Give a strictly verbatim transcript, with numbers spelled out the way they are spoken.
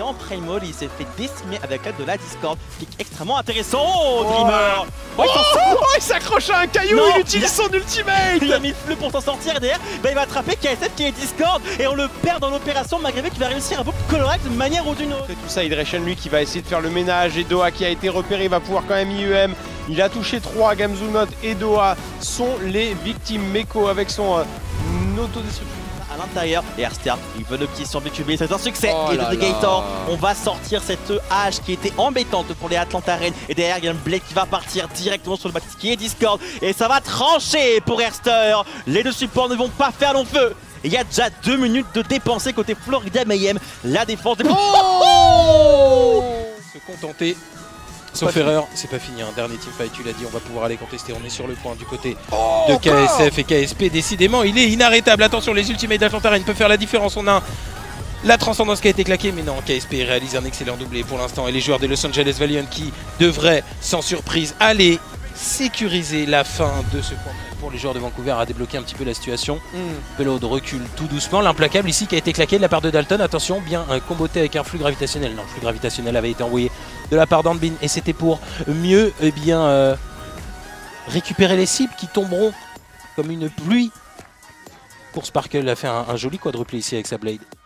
était en Primal, il s'est fait décimer avec l'aide de la Discord. Pic extrêmement intéressant. Oh, Dreamer. Oh, oh, oh, il s'accroche à un caillou, non, il utilise il a... son ultimate. Il a mis le fleu pour s'en sortir derrière. Bah, il va attraper K S F qui est Discord et on le perd dans l'opération malgré qu'il va réussir un peu colorac d'une manière ou d'une autre. Et tout ça, Hydration lui qui va essayer de faire le ménage et Doha qui a été repéré va pouvoir quand même I E M. Il a touché trois, Gamzunot et Doha sont les victimes. Meko avec son euh, autodestruction à l'intérieur et Herstar il veut le petit sur B Q B, c'est un succès. Oh et le Gator, on va sortir cette hache qui était embêtante pour les Atlanta Reign et derrière il y a un Blade qui va partir directement sur le bâtiment qui est Discord et ça va trancher pour Herstar. Les deux supports ne vont pas faire long feu. Il y a déjà deux minutes de dépensées côté Florida Mayhem. La défense des... Oh se contenter. Sauf erreur, c'est pas fini, hein. Dernier teamfight, tu l'as dit, on va pouvoir aller contester, on est sur le point du côté oh, de K S F et K S P, décidément il est inarrêtable, attention les ultimates d'Atlanta Reign peuvent faire la différence, on a la transcendance qui a été claquée, mais non, K S P réalise un excellent doublé pour l'instant et les joueurs des Los Angeles Valiant qui devraient, sans surprise, aller sécuriser la fin de ce point pour les joueurs de Vancouver à débloquer un petit peu la situation. Mm. Payload recule tout doucement, l'implacable ici qui a été claqué de la part de Dalton, attention, bien euh, comboté avec un flux gravitationnel, non, le flux gravitationnel avait été envoyé de la part d'Anbin et c'était pour mieux eh bien, euh, récupérer les cibles qui tomberont comme une pluie. Pour Sparkle a fait un, un joli quadruplé ici avec sa Blade.